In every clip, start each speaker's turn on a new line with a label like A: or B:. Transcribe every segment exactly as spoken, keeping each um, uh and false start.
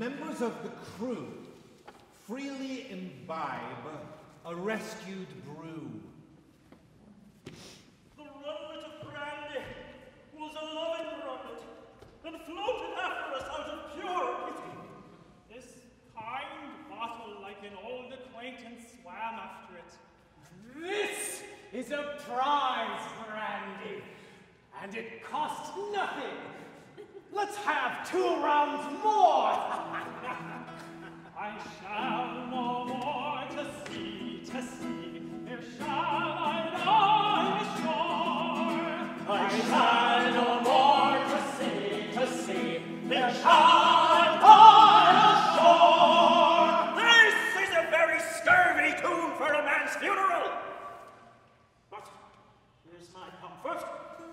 A: members of the crew freely imbibe a rescued brew.
B: The runlet of brandy was a loving runlet, and floated after us out of pure pity. This kind bottle, like an old acquaintance, swam after it.
C: This is a prize brandy, and it costs nothing. Let's have two rounds more.
B: I shall no more to see, to see. Here shall I lie ashore.
C: I shall no more to see, to see.
B: Here shall I lie ashore. This is a very scurvy tune for a man's funeral. But here's my comfort.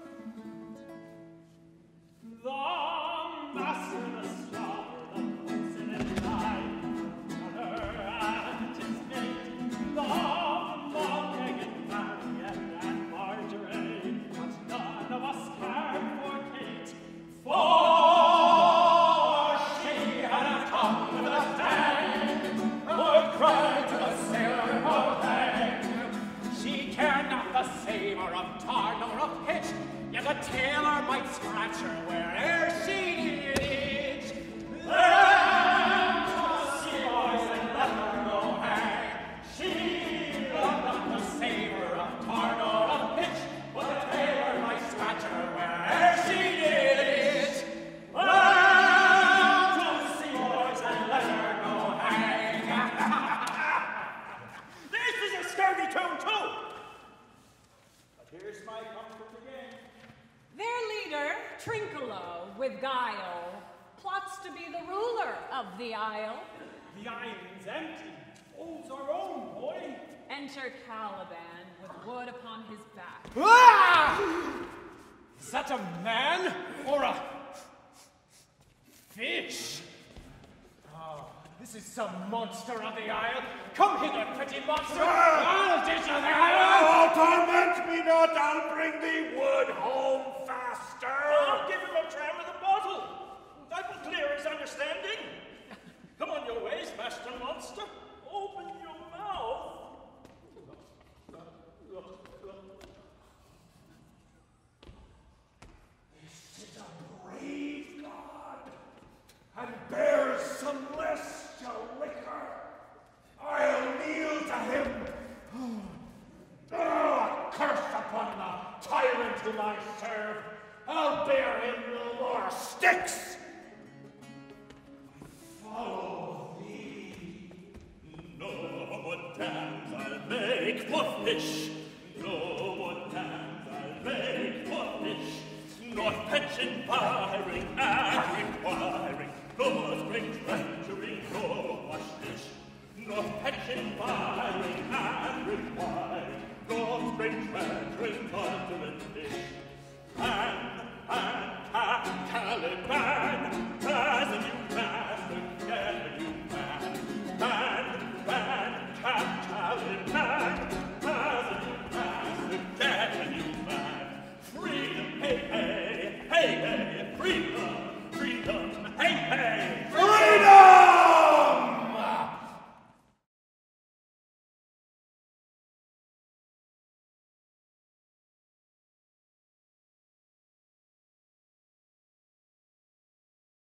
B: The master of Swabber, the Boatswain and I, brother and his mate, the Locke and Marian and Marjorie, but none of us cared for Kate, for she had a tongue with a tang, would cry to the sailor of hang. She cared not the savour of tar nor of pitch, yet a tailor might scratch her where'er she did itch. Let us see, boys, and let her go hang. She loved not the savour of tar nor of pitch, but a tailor might scratch her where'er she did itch. Let us see, boys, and let her go hang. This is a scurvy tune, too. But here's my comfort again.
D: Their leader, Trinculo, with guile, plots to be the ruler of the isle.
B: The island's empty. All's our own, boy.
D: Enter Caliban with wood upon his back.
C: Ah! Is that a man or a fish? Oh, this is some monster of the isle. Come hither, pretty monster. I'll dish you the isle.
E: Oh, torment me not. I'll bring thee wood home faster.
B: I'll give him a dram of the bottle. That will clear his understanding. Come on your ways, master monster. Open your mouth.
E: This is a brave god, and bears some celestial liquor. I'll kneel to him. Oh, curse upon the tyrant whom I serve. I'll bear him no more sticks. I follow thee.
B: No more dams I'll make for fish. No more dams I'll make for fish. Nor pension firing and requiring. No more spring treachery, no wash dish. Nor pension firing and requiring. Nor spring treachery, condiment dish. And